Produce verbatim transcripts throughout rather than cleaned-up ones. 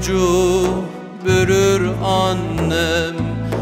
burcu bürür annem.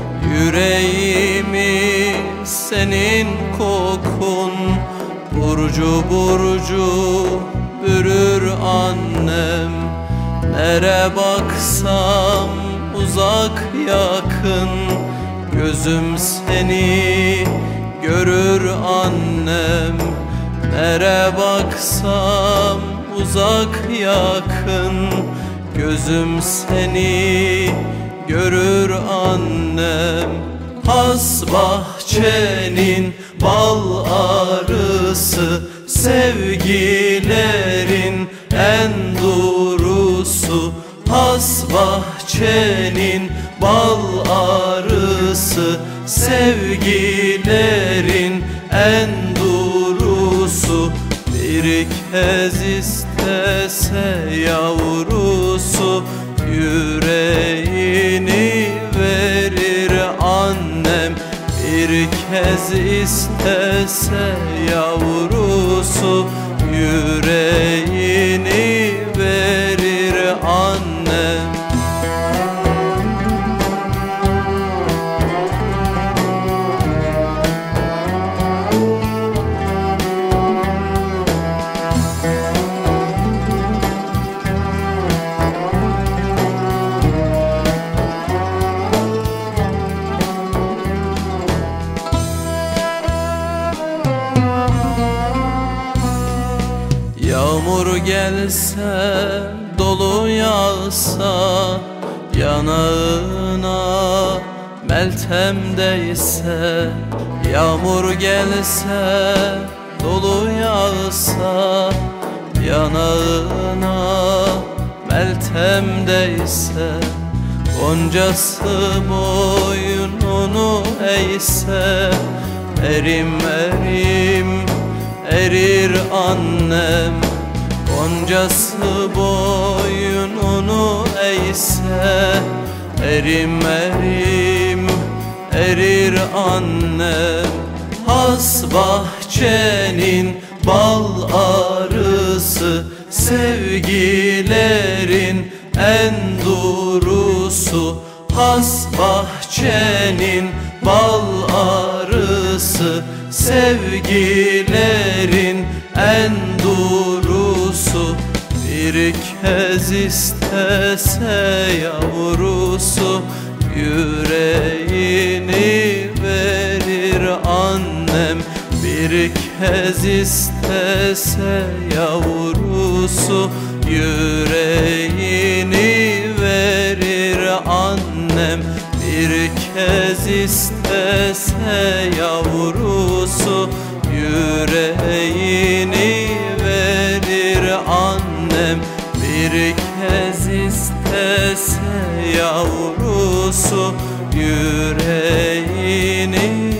Yüreğimi senin kokun burcu burcu bürür annem. Nere baksam uzak yakın, gözüm seni görür annem. Nere baksam uzak yakın, gözüm seni görür annem. Has bahçenin bal arısı, sevgilerin en doğrusu. Has bahçenin bal arısı, sevgilerin en doğrusu. Bir kez istese yavrusu, yüreğini verir annem. Bir kez istese yavrusu, yüreğini verir annem. Yağmur gelse, dolu yağsa, yanağına meltem değse. Yağmur gelse, dolu yağsa, yanağına meltem değse. Goncası boynunu eğse, erim erim erir annem. Goncası boynunu eğse, erim erim erir annem. Has bahçenin bal arısı, sevgilerin en doğrusu. Has bahçenin bal arısı, sevgilerin en doğrusu. Bir kez istese yavrusu, yüreğini verir annem. Bir kez istese yavrusu, yüreğini verir annem. Bir kez istese yavrusu, yüreğini verir annem. Bir kez istese yavrusu, yüreğini